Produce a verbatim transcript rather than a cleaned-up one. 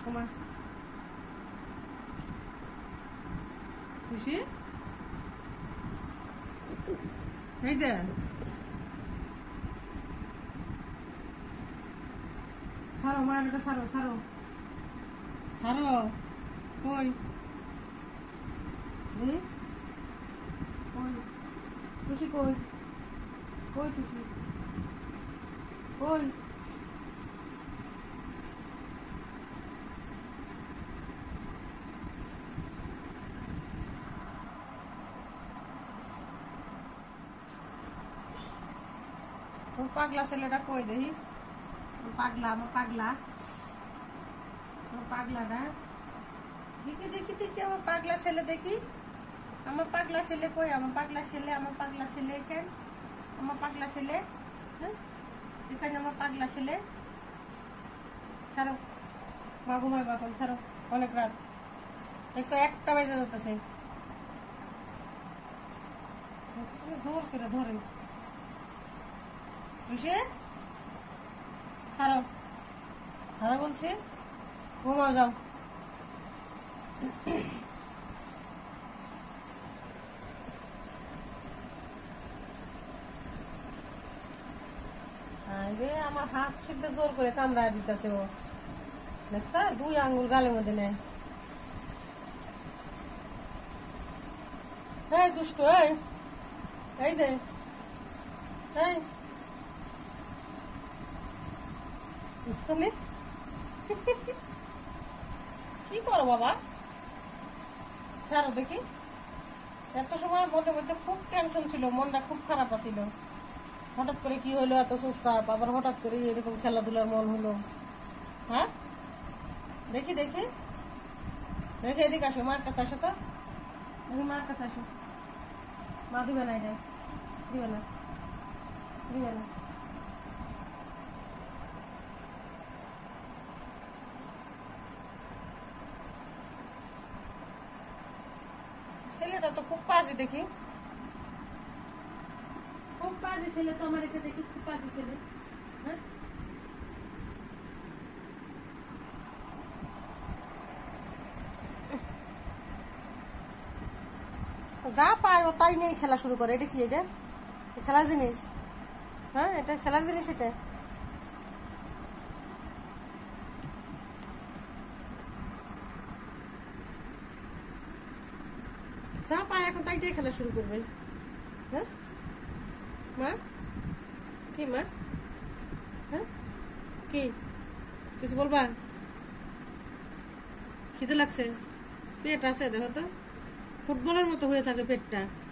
ওমা খুশি এই যে ছাড়ো মার এটা ছাড়ো ছাড়ো ছাড়ো কই কই খুশি কই কই খুশি কই পাগলা ছেলেটা কই দেখি পাগলা আমার পাগলা পাগলাটা দেখি দেখি দেখি আমার পাগলা ছেলে দেখি আমার পাগলা ছেলে কই আমার পাগলা ছেলে আমার পাগলা ছেলে এখানে আমার পাগলা ছেলে হ্যাঁ এখানে আমার পাগলা ছেলে ছাড়ো মা ঘুমাই বাখন ছাড়ো অনেক রাত একশো একটা বাজে যেতেছে জোর করে ধরে বুঝে ছাড়ো ছাড়ো বলছে ঘুমাও যাও আমার হাত সিদ্ধ জোর করে কামড়া দিতেছে ও দেখছ দুই আঙ্গুল গালের মধ্যে নেয় এই দুষ্ট এই এই যে এই কি করো বাবা ছাড়ো দেখি এত সময় মনের মধ্যে খুব টেনশন ছিল মনটা খুব খারাপ ছিল হঠাৎ করে কি হলো এত চুপচাপ আবার হঠাৎ করে এরকম খেলাধুলার মন হলো হ্যাঁ দেখি দেখি দেখি এদিকে আসো মার কাছে আসো তো দেখি মার কাছে আসো মা দিবে না এটা দিবে না দিবে না ছেলেটা তো খুব পাজি দেখি খুব পাজি ছেলে তো আমার এখানে দেখি খুব পাজি ছেলে হ্যাঁ যা পায় ও তাই নিয়ে খেলা শুরু করে এটা কি এটা খেলার জিনিস হ্যাঁ এটা খেলার জিনিস এটা যা পায় এখন তাই দিয়ে খেলা শুরু করবে হ্যাঁ মা কি মা হ্যাঁ কি কিছু বলবা খিদে লাগছে পেট আছে দেখো তো ফুটবলের মতো হয়ে থাকে পেটটা